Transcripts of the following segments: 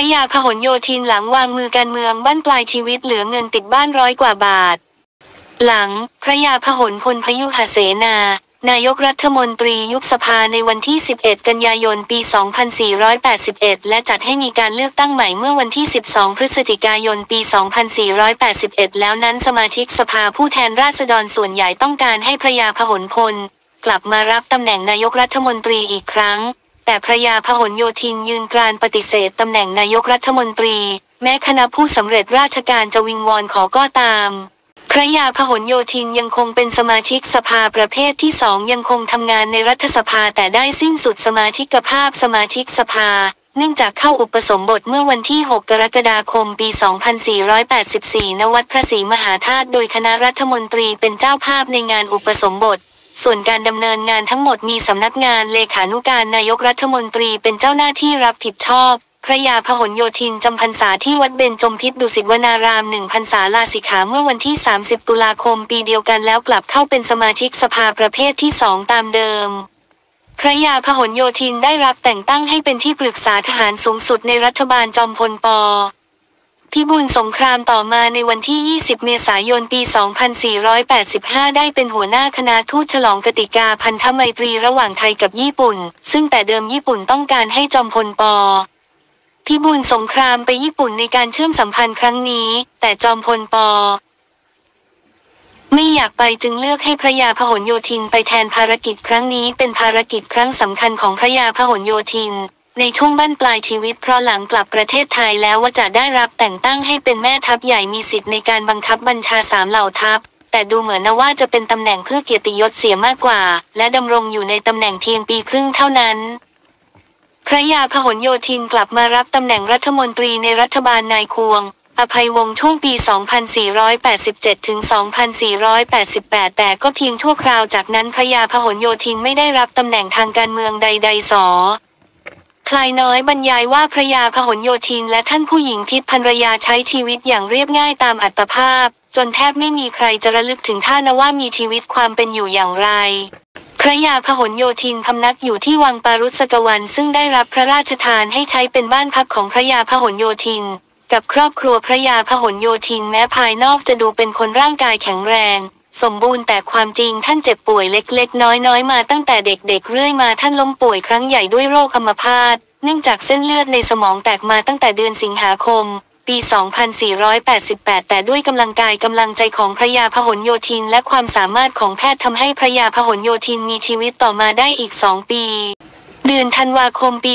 ระยาพหลโยธินหลังวางมือการเมืองบั้นปลายชีวิตเหลือเงินติดบ้าน100 กว่าบาทหลังพระยาพหลพลพยุหเสนานายกรัฐมนตรียุบสภาในวันที่11 กันยายน ปี 2481และจัดให้มีการเลือกตั้งใหม่เมื่อวันที่12 พฤศจิกายน ปี 2481แล้วนั้นสมาชิกสภาผู้แทนราษฎรส่วนใหญ่ต้องการให้พระยาพหลพลกลับมารับตำแหน่งนายกรัฐมนตรีอีกครั้งแต่พระยาพหลโยธินยืนกรานปฏิเสธตำแหน่งนายกรัฐมนตรีแม้คณะผู้สำเร็จราชการจะวิงวอนขอก็ตามพระยาพหลโยธินยังคงเป็นสมาชิกสภาประเภทที่2ยังคงทำงานในรัฐสภาแต่ได้สิ้นสุดสมาชิกภาพสมาชิกสภาเนื่องจากเข้าอุปสมบทเมื่อวันที่6 กรกฎาคม ปี 2484 ณ วัดพระศรีมหาธาตุโดยคณะรัฐมนตรีเป็นเจ้าภาพในงานอุปสมบทส่วนการดำเนินงานทั้งหมดมีสำนักงานเลขานุการนายกรัฐมนตรีเป็นเจ้าหน้าที่รับผิดชอบพระยาพหลโยธินจำพรรษาที่วัดเบญจมพิตรดุสิตวนาราม1 พรรษาลาสิกขาเมื่อวันที่30 ตุลาคมปีเดียวกันแล้วกลับเข้าเป็นสมาชิกสภาประเภทที่2ตามเดิมพระยาพหลโยธินได้รับแต่งตั้งให้เป็นที่ปรึกษาทหารสูงสุดในรัฐบาลจอมพลป.พิบูลสงครามต่อมาในวันที่20 เมษายน ปี 2485ได้เป็นหัวหน้าคณะทูตฉลองกติกาพันธไมตรีระหว่างไทยกับญี่ปุ่นซึ่งแต่เดิมญี่ปุ่นต้องการให้จอมพลป.พิบูลสงครามไปญี่ปุ่นในการเชื่อมสัมพันธ์ครั้งนี้แต่จอมพลป.ไม่อยากไปจึงเลือกให้พระยาพหลโยธินไปแทนภารกิจครั้งนี้เป็นภารกิจครั้งสำคัญของพระยาพหลโยธินในช่วงบั้นปลายชีวิตเพราะหลังกลับประเทศไทยแล้วว่าจะได้รับแต่งตั้งให้เป็นแม่ทัพใหญ่มีสิทธิ์ในการบังคับบัญชา3เหล่าทัพแต่ดูเหมือนนะว่าจะเป็นตำแหน่งเพื่อเกียรติยศเสียมากกว่าและดำรงอยู่ในตำแหน่งเพียงปีครึ่งเท่านั้นพระยาพหลโยธินกลับมารับตำแหน่งรัฐมนตรีในรัฐบาลนายควงอภัยวงศ์ช่วงปี 2487 ถึง 2488 แต่ก็เพียงชั่วคราวจากนั้นพระยาพหลโยธินไม่ได้รับตำแหน่งทางการเมืองใดๆคลายน้อยบรรยายว่าพระยาพหลโยธินและท่านผู้หญิงทิพย์ภรรยาใช้ชีวิตอย่างเรียบง่ายตามอัตภาพจนแทบไม่มีใครจะระลึกถึงท่านว่ามีชีวิตความเป็นอยู่อย่างไรพระยาพหลโยธินพำนักอยู่ที่วังปารุษกวันซึ่งได้รับพระราชทานให้ใช้เป็นบ้านพักของพระยาพหลโยธินกับครอบครัวพระยาพหลโยธินแม้ภายนอกจะดูเป็นคนร่างกายแข็งแรงสมบูรณ์แต่ความจริงท่านเจ็บป่วยเล็กๆน้อยๆมาตั้งแต่เด็กๆเรื่อยมาท่านล้มป่วยครั้งใหญ่ด้วยโรคอัมพาตเนื่องจากเส้นเลือดในสมองแตกมาตั้งแต่เดือนสิงหาคมปี 2488 แต่ด้วยกำลังกายกำลังใจของพระยาพหลโยธินและความสามารถของแพทย์ทำให้พระยาพหลโยธินมีชีวิตต่อมาได้อีก2 ปีเดือนธันวาคมปี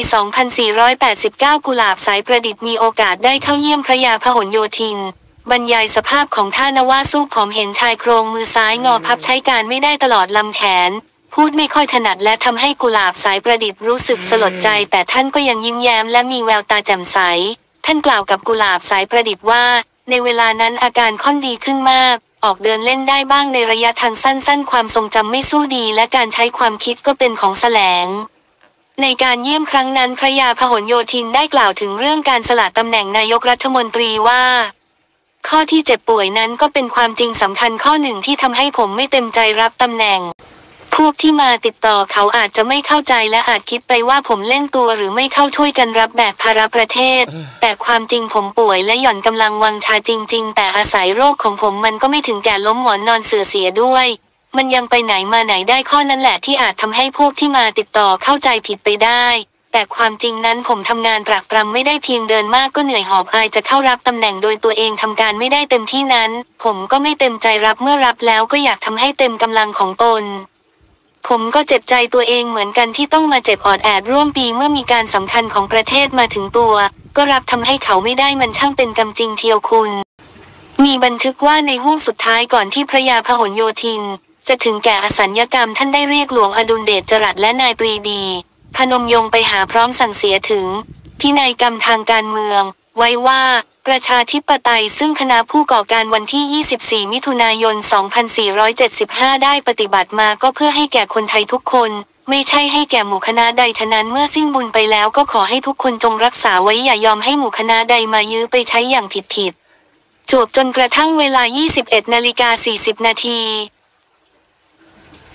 2489 กุหลาบสายประดิษฐ์มีโอกาสได้เข้าเยี่ยมพระยาพหลโยธินบรรยายสภาพของท่านว่าสู้ผอมเห็นชายโครงมือซ้ายงอพับใช้การไม่ได้ตลอดลำแขนพูดไม่ค่อยถนัดและทำให้กุหลาบสายประดิษฐ์รู้สึกสลดใจแต่ท่านก็ยังยิ้มแย้มและมีแววตาแจ่มใสท่านกล่าวกับกุหลาบสายประดิษฐ์ว่าในเวลานั้นอาการค่อนดีขึ้นมากออกเดินเล่นได้บ้างในระยะทางสั้นๆความทรงจำไม่สู้ดีและการใช้ความคิดก็เป็นของแสลงในการเยี่ยมครั้งนั้นพระยาพหลโยธินได้กล่าวถึงเรื่องการสละตำแหน่งนายกรัฐมนตรีว่าข้อที่เจ็บป่วยนั้นก็เป็นความจริงสำคัญข้อหนึ่งที่ทำให้ผมไม่เต็มใจรับตำแหน่งพวกที่มาติดต่อเขาอาจจะไม่เข้าใจและอาจคิดไปว่าผมเล่นตัวหรือไม่เข้าช่วยกันรับแบกภาระประเทศแต่ความจริงผมป่วยและหย่อนกำลังวังชาจริงๆแต่อาศัยโรคของผมมันก็ไม่ถึงแก่ล้มหมอนนอนเสียด้วยมันยังไปไหนมาไหนได้ข้อนั้นแหละที่อาจทำให้พวกที่มาติดต่อเข้าใจผิดไปได้แต่ความจริงนั้นผมทำงานตรากตรำไม่ได้เพียงเดินมากก็เหนื่อยหอบอายจะเข้ารับตำแหน่งโดยตัวเองทำการไม่ได้เต็มที่นั้นผมก็ไม่เต็มใจรับเมื่อรับแล้วก็อยากทำให้เต็มกำลังของตนผมก็เจ็บใจตัวเองเหมือนกันที่ต้องมาเจ็บออดแอดร่วมปีเมื่อมีการสำคัญของประเทศมาถึงตัวก็รับทำให้เขาไม่ได้มันช่างเป็นกรรมจริงเทียวคุณมีบันทึกว่าในห้วงสุดท้ายก่อนที่พระยาพหลโยธินจะถึงแก่อสัญญกรรมท่านได้เรียกหลวงอดุลเดชจรัสและนายปรีดีพนมยงค์ไปหาพร้อมสั่งเสียถึงพินัยกรรมทางการเมืองไว้ว่าประชาธิปไตยซึ่งคณะผู้ก่อการวันที่ 24 มิถุนายน 2475 ได้ปฏิบัติมาก็เพื่อให้แก่คนไทยทุกคนไม่ใช่ให้แก่หมู่คณะใดฉะนั้นเมื่อสิ้นบุญไปแล้วก็ขอให้ทุกคนจงรักษาไว้อย่ายอมให้หมู่คณะใดมายื้อไปใช้อย่างผิดจวบจนกระทั่งเวลา 21:40 นาที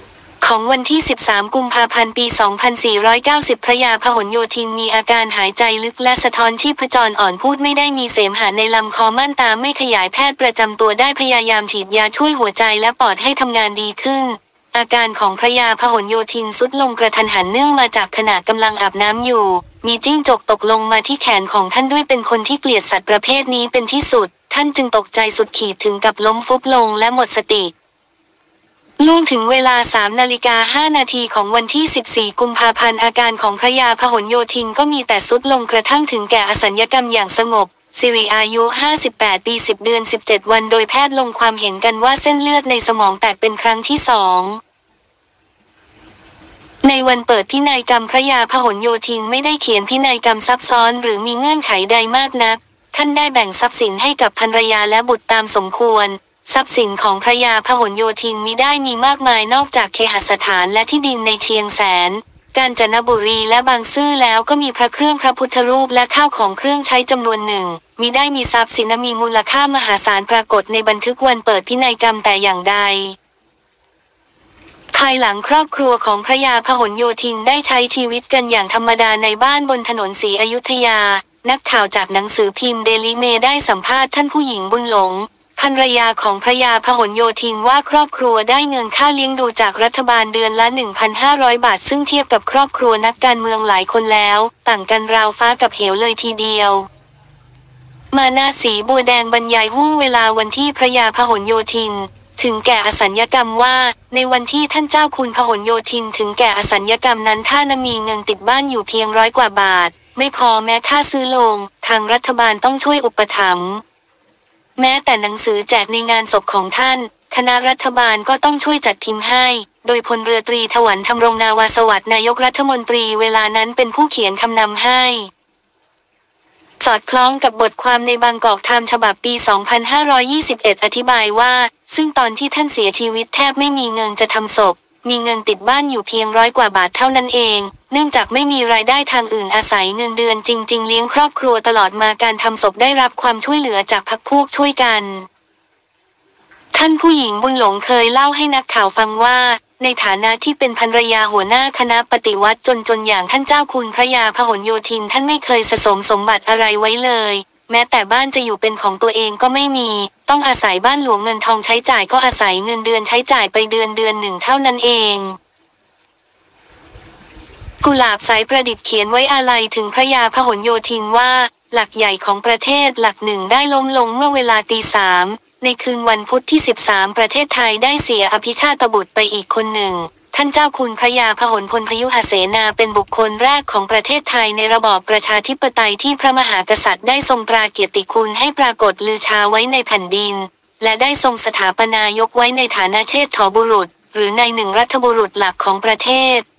ของวันที่ 13 กุมภาพันธ์ ปี 2490 พระยาพหลโยธินมีอาการหายใจลึกและสะท้อนชีพจรอ่อนพูดไม่ได้มีเสมหะในลำคอม่านตาไม่ขยายแพทย์ประจำตัวได้พยายามฉีดยาช่วยหัวใจและปอดให้ทำงานดีขึ้นอาการของพระยาพหลโยธินทรุดลงกระทันหันเนื่องมาจากขณะกำลังอาบน้ำอยู่มีจิ้งจกตกลงมาที่แขนของท่านด้วยเป็นคนที่เกลียดสัตว์ประเภทนี้เป็นที่สุดท่านจึงตกใจสุดขีดถึงกับล้มฟุบลงและหมดสติล่วงถึงเวลา 3:05 นาทีของวันที่ 14 กุมภาพันธ์อาการของพระยาพหลโยธินก็มีแต่ทรุดลงกระทั่งถึงแก่อสัญญกรรมอย่างสงบสิริอายุ 58 ปี 10 เดือน 17 วันโดยแพทย์ลงความเห็นกันว่าเส้นเลือดในสมองแตกเป็นครั้งที่ 2ในวันเปิดพินัยกรรมพระยาพหลโยธินไม่ได้เขียนพินัยกรรมซับซ้อนหรือมีเงื่อนไขใดมากนักท่านได้แบ่งทรัพย์สินให้กับภรรยาและบุตรตามสมควรทรัพย์สินของพระยาพหลโยธินมิได้มีมากมายนอกจากเคหสถานและที่ดินในเชียงแสนกาญจนบุรีและบางซื่อแล้วก็มีพระเครื่องพระพุทธรูปและข้าวของเครื่องใช้จำนวนหนึ่งมิได้มีทรัพย์สินมีมูลค่ามหาศาลปรากฏในบันทึกวันเปิดพินัยกรรมแต่อย่างใดภายหลังครอบครัวของพระยาพหลโยธินได้ใช้ชีวิตกันอย่างธรรมดาในบ้านบนถนนศรีอยุธยานักข่าวจากหนังสือพิมพ์เดลิเมย์ได้สัมภาษณ์ท่านผู้หญิงบุญหลงภรรยาของพระยาพหลโยธินว่าครอบครัวได้เงินค่าเลี้ยงดูจากรัฐบาลเดือนละ 1,500 บาทซึ่งเทียบกับครอบครัวนักการเมืองหลายคนแล้วต่างกันราวฟ้ากับเหวเลยทีเดียวมานาสีบัวแดงบรรยายห่วงเวลาวันที่พระยาพหลโยธินถึงแก่อสัญญกรรมว่าในวันที่ท่านเจ้าคุณพหลโยธินถึงแก่อสัญญกรรมนั้นท่านมีเงินติดบ้านอยู่เพียง100 กว่าบาทไม่พอแม้ค่าซื้อโลงทางรัฐบาลต้องช่วยอุปถัมภ์แม้แต่หนังสือแจกในงานศพของท่านคณะรัฐบาลก็ต้องช่วยจัดพิมพ์ให้โดยพลเรือตรีถวันธำรงนาวาสวัสดิ์นายกรัฐมนตรีเวลานั้นเป็นผู้เขียนคำนำให้สอดคล้องกับบทความในบางกอกไทม์ฉบับปี 2521 อธิบายว่าซึ่งตอนที่ท่านเสียชีวิตแทบไม่มีเงินจะทำศพมีเงินติดบ้านอยู่เพียง100 กว่าบาทเท่านั้นเองเนื่องจากไม่มีรายได้ทางอื่นอาศัยเงินเดือนจริงๆเลี้ยงครอบครัวตลอดมาการทำศพได้รับความช่วยเหลือจากพรรคพวกช่วยกันท่านผู้หญิงบุญหลงเคยเล่าให้นักข่าวฟังว่าในฐานะที่เป็นภรรยาหัวหน้าคณะปฏิวัติจนอย่างท่านเจ้าคุณพระยาพหลโยธินท่านไม่เคยสะสมสมบัติอะไรไว้เลยแม้แต่บ้านจะอยู่เป็นของตัวเองก็ไม่มีต้องอาศัยบ้านหลวงเงินทองใช้จ่ายก็อาศัยเงินเดือนใช้จ่ายไปเดือนหนึ่งเท่านั้นเองกุหลาบสายประดิษฐ์เขียนไว้อาลัยถึงพระยาพหลโยธินว่าหลักใหญ่ของประเทศหลักหนึ่งได้ล้มลงเมื่อเวลาตี 3ในคืนวันพุธที่ 13ประเทศไทยได้เสียอภิชาตบุตรไปอีกคนหนึ่งท่านเจ้าคุณพระยาพหลพลพยุหเสนาเป็นบุคคลแรกของประเทศไทยในระบอบประชาธิปไตยที่พระมหากษัตริย์ได้ทรงตราเกียรติคุณให้ปรากฏลือชาไว้ในแผ่นดินและได้ทรงสถาปนายกไว้ในฐานะเชษฐบุรุษหรือในหนึ่งรัฐบุรุษหลักของประเทศ